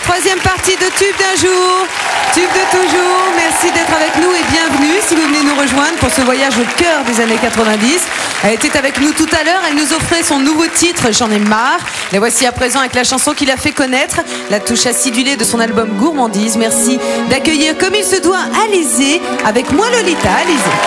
Troisième partie de Tube d'un jour, Tube de toujours. Merci d'être avec nous et bienvenue si vous venez nous rejoindre pour ce voyage au cœur des années 90. Elle était avec nous tout à l'heure, elle nous offrait son nouveau titre, J'en ai marre. La voici à présent avec la chanson qui l'a fait connaître, la touche acidulée de son album Gourmandise. Merci d'accueillir comme il se doit Alizée avec Moi Lolita. Alizée.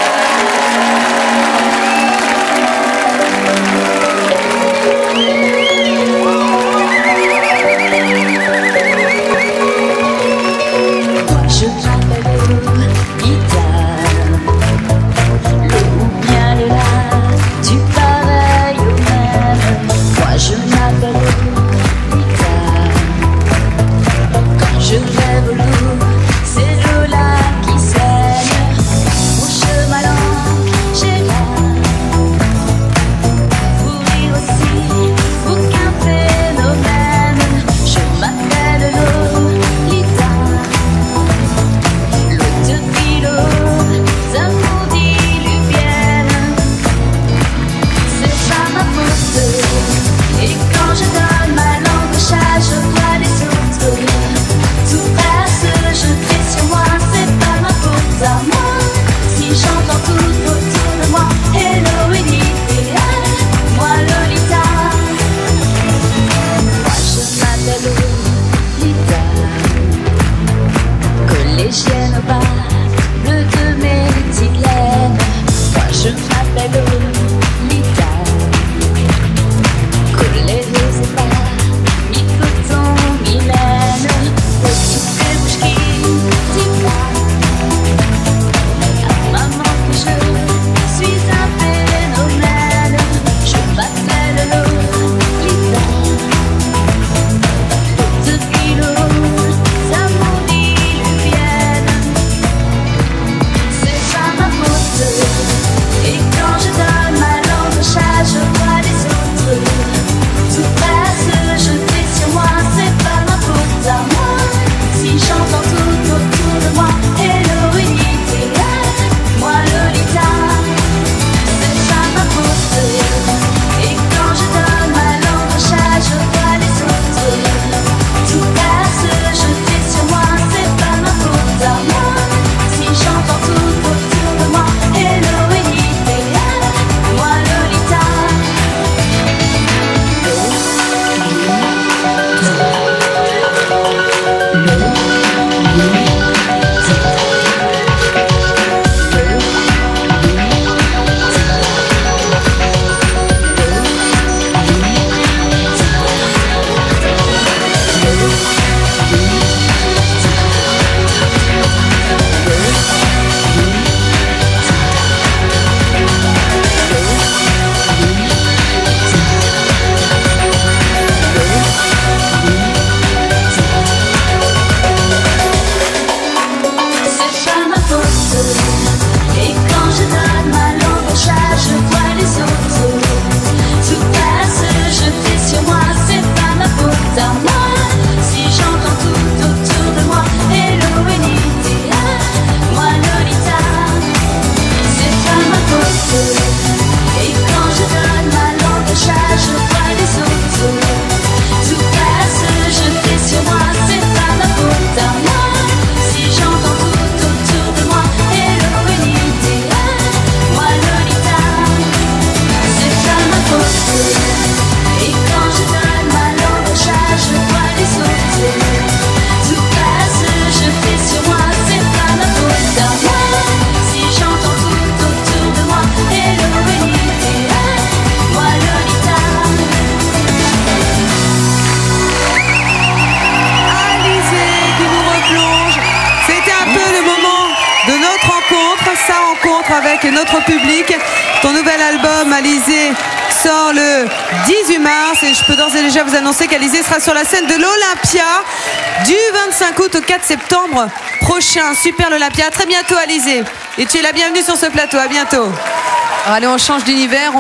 Avec notre public. Ton nouvel album, Alizée, sort le 18 mars et je peux d'ores et déjà vous annoncer qu'Alizée sera sur la scène de l'Olympia du 25 août au 4 septembre prochain. Super l'Olympia. À très bientôt, Alizée. Et tu es la bienvenue sur ce plateau. À bientôt. Alors, allez, on change d'univers.